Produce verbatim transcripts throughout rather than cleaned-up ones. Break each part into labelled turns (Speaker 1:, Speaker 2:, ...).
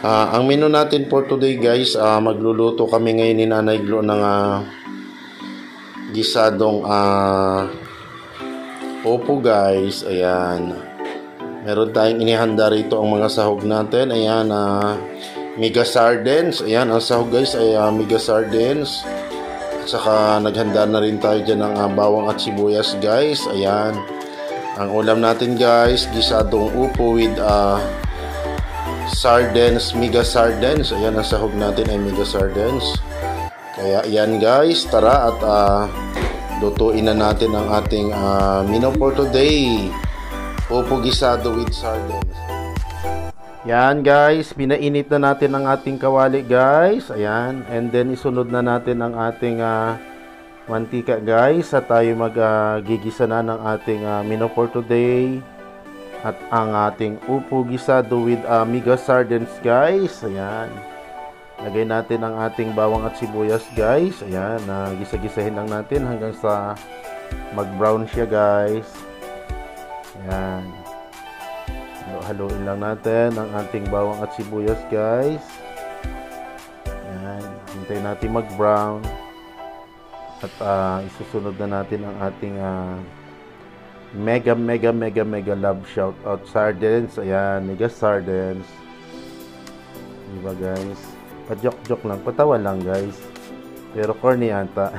Speaker 1: Ah, ang menu natin for today guys, ah, magluluto kami ngayon ni Nanay Glo ng ah, gisadong ah, opo guys. Ayan. Meron tayong inihanda rito ang mga sahog natin. Ayan, ah, mega sardines. Ayan, ang sahog guys ay ah, mega sardines. At saka naghanda na rin tayo dyan ng ah, bawang at sibuyas guys. Ayan. Ang ulam natin guys, gisadong upo with ah, sardines, mega sardines. Ayan, ang sahog natin ay mega sardines. Kaya yan guys, tara at uh, lutuin na natin ang ating uh, menu for today. Opo gisado with sardines. Yan guys, pinainit na natin ang ating kawali guys. Ayan, and then isunod na natin ang ating uh, mantika guys. At tayo mag-gigisa uh, na ng ating uh, menu for today. At ang ating upo gisado with uh, mega sardines guys. Ayan. Lagay natin ang ating bawang at sibuyas guys. Ayan. Uh, gisa-gisahin lang natin hanggang sa mag-brown siya guys. Ayan. Halo-haluin lang natin ang ating bawang at sibuyas guys. Ayan. Hintayin natin mag-brown. At uh, isusunod na natin ang ating uh, mega mega mega mega love shout out sardines. Ayan, mega sardines. Diba guys? Pa-joke-joke lang, patawa lang guys. Pero corny ata.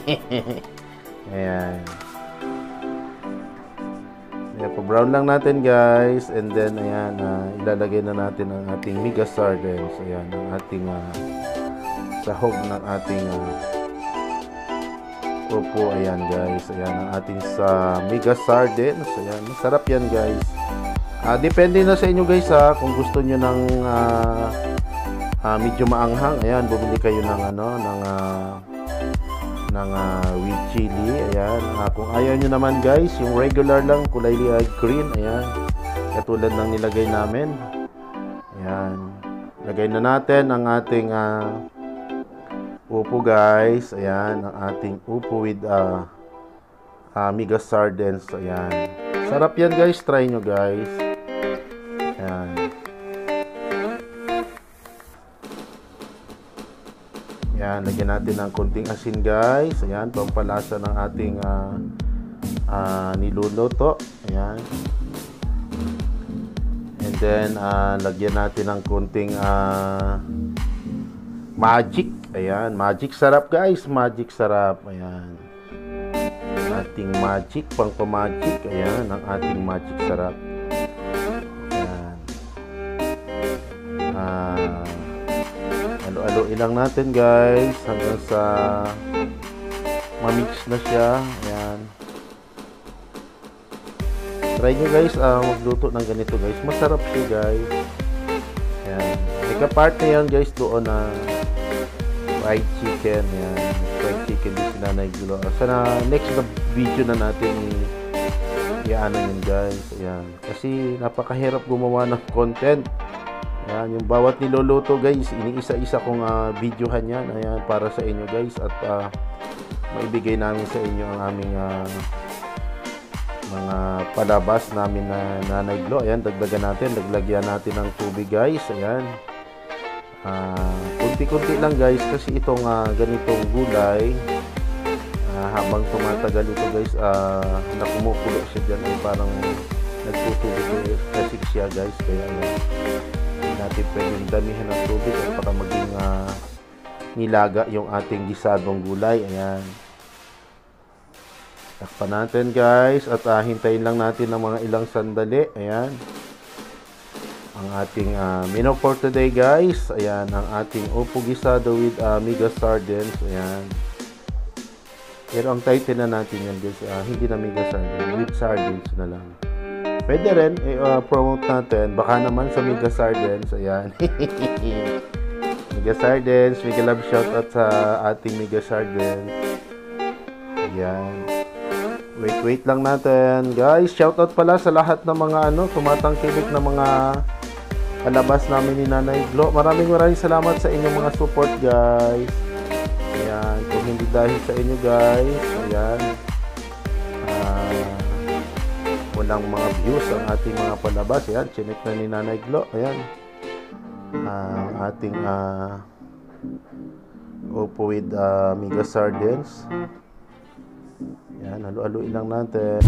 Speaker 1: Ayan. Ayan, pa-brown lang natin guys. And then ayan, uh, ilalagay na natin ang ating mega sardines. Ayan, ang ating uh, sahog ng ating uh, opo. Ayan guys, ayan ang ating sa mega sardines. Ayan, masarap yan guys. Ah, depende na sa inyo guys ha, kung gusto niyo ng uh, uh, medyo maanghang. Ayan, bumili kayo ng ano, ng uh, ng uh, with chili. Ayan, uh, kung ayaw niyo naman guys, yung regular lang, kulay uh, green. Ayan, katulad ng nilagay namin. Ayan, lagay na natin ang ating uh, upo guys. Ayan, ang ating upo with uh, uh, mega sardines. Ayan, sarap yan guys, try nyo guys. Ayan. Ayan, lagyan natin ng konting asin guys. Ayan, pampalasa ng ating uh, uh, niluluto. Ayan. And then uh, lagyan natin ng konting uh, magic. Ayan, magic sarap guys, magic sarap. Ayan, ating magic, pang pamagic. Ayan, ang ating magic sarap. Ayan, ah, alo-aloin lang natin guys hanggang sa mamix na siya. Ayan, try nyo guys uh, magluto ng ganito guys, masarap siya guys. Ayan, may kapart na yan guys doon na fried chicken. Yan, fried chicken din si Nanay Glo. Sana next na video na natin i-ano yun guys. Ayan, kasi napakahirap gumawa ng content. Ayan, yung bawat niluluto guys, iniisa-isa kong uh, videohan yan. Ayan, para sa inyo guys. At uh, maibigay namin sa inyo ang aming uh, mga palabas namin na Nanay Glo. Ayan, dagdagan natin, daglagyan natin ng tubig guys. Ayan, Uh, kunti-kunti lang guys, kasi itong uh, ganitong gulay uh, habang tumatagal ito guys, uh, nakumukulo siya dyan, ay parang nagtutubig kasi siya guys. Kaya uh, hindi natin pwedeng damihan ng tubig at baka maging uh, nilaga yung ating gisadong gulay. Ayan, takpan natin guys at uh, hintayin lang natin ng mga ilang sandali. Ayan, ang ating uh, menu for today guys. Ayan, ang ating upo gisado with uh, mega sardines. Ayan, pero ang title na natin yan guys, uh, hindi na mega sardines, with sardines na lang. Pwede rin i-promote uh, natin, baka naman sa mega sardines. Ayan. Mega sardines, mega love shout out sa ating mega sardines. Ayan, wait wait lang natin guys. Shout out pala sa lahat ng mga ano, tumatangkilik na mga palabas namin ni Nanay Glo. Maraming maraming salamat sa inyong mga support guys. Ayan, kung hindi dahil sa inyo guys, ayan, uh, walang mga views ang ating mga palabas. Ayan, chinek na ni Nanay Glo. Ayan, ang ating uh, upo with uh, mega sardines. Yan, halu-haluin lang natin.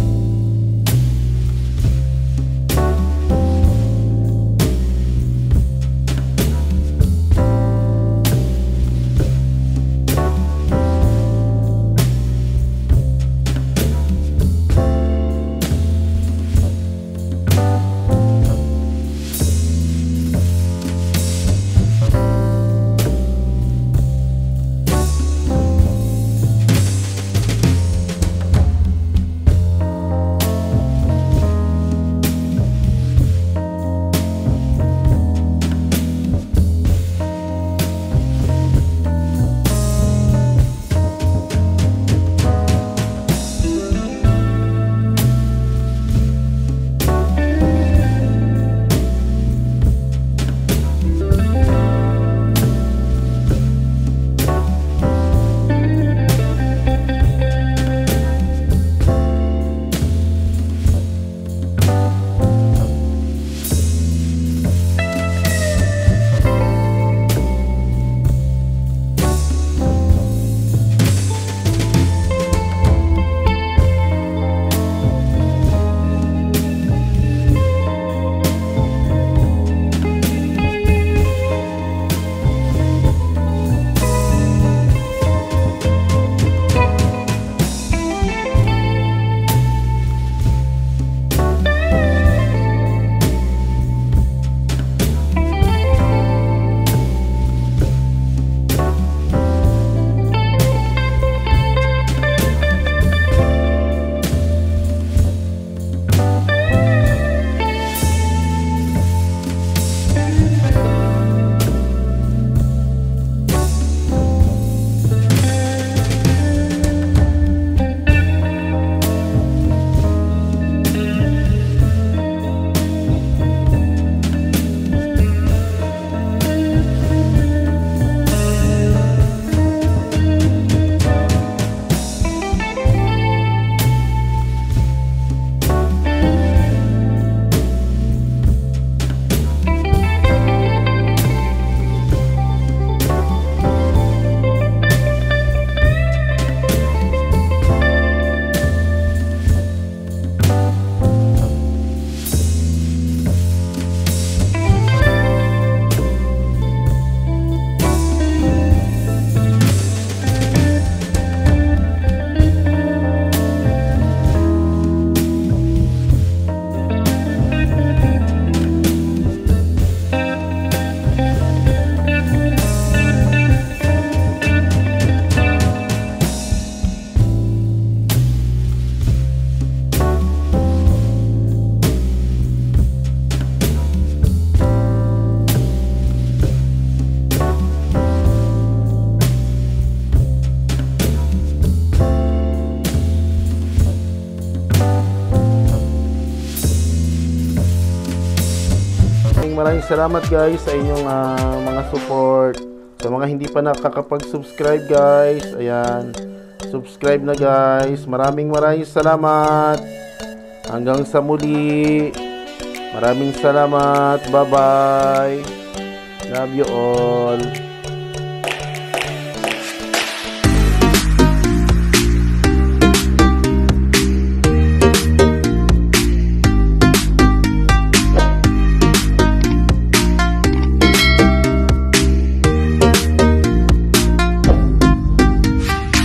Speaker 1: Maraming salamat guys sa inyong uh, mga support. Sa mga hindi pa nakakapag-subscribe guys, ayan, subscribe na guys. Maraming maraming salamat. Hanggang sa muli. Maraming salamat. Bye bye. Love you all.